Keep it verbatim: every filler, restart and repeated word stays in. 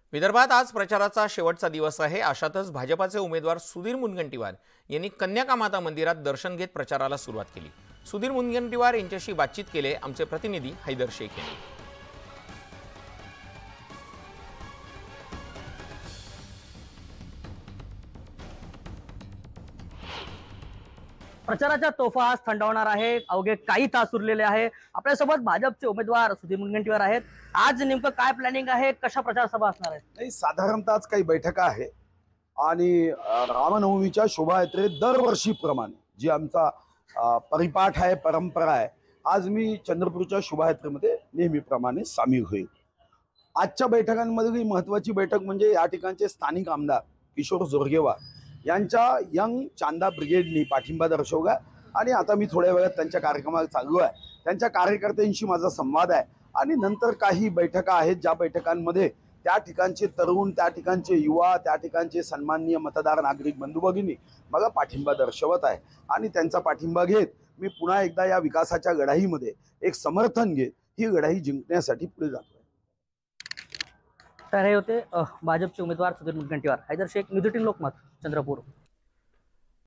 विदर्भात आज प्रचाराचा शेवटचा दिवस आहे। अशातच भाजपाचे उमेदवार सुधीर मुनगंटीवार यांनी कन्याका माता मंदिरात दर्शन घेत प्रचाराला सुरुवात केली। सुधीर मुनगंटीवार यांच्याशी बातचीत केले आमचे प्रतिनिधी हैदर शेख यांनी। प्रचाराच्या तोफा आज थंडावणार आहे। अवघे काही तास उरलेले आहे। आपल्यासोबत भाजपचे उमेदवार सुधीर मुनगंटीवार आहेत। आज नेमकं काय प्लॅनिंग आहे, कशा प्रचार सभा असणार आहेत? नाही, साधारणतः आज काही बैठका आहे आणि अ, रामनवमीच्या शोभायात्रेत दरवर्षीप्रमाणे जी आमचा अ, परिपाठ आहे, परंपरा आहे, आज मी चंद्रपूरच्या शोभायात्रेमध्ये नेहमीप्रमाणे सामील होईल। आजच्या बैठकांमध्ये महत्त्वाची बैठक म्हणजे या ठिकाणचे स्थानिक आमदार किशोर जोरगेवार यांच्या यंग चांदा ब्रिगेडनी पाठिंबा दर्शवला आणि आता मी थोड्या वेळात त्यांच्या कार्यक्रमाला चाललो आहे। त्यांच्या कार्यकर्त्यांशी माझा संवाद आहे आणि नंतर काही बैठका आहेत ज्या बैठकांमध्ये त्या ठिकाणचे तरुण, त्या ठिकाणचे युवा, त्या ठिकाणचे सन्माननीय मतदार नागरिक बंधू भगिनी मला पाठिंबा दर्शवत आहे आणि त्यांचा पाठिंबा घेत मी पुन्हा एकदा या विकासाच्या लढाईमध्ये एक समर्थन घेत ही लढाई जिंकण्यासाठी पुढे जातो। तर हे होते अ, भाजपचे उमेदवार सुधीर मुनगंटीवार। Haidar Shaikh, news eighteen Lokmat, Chandrapur.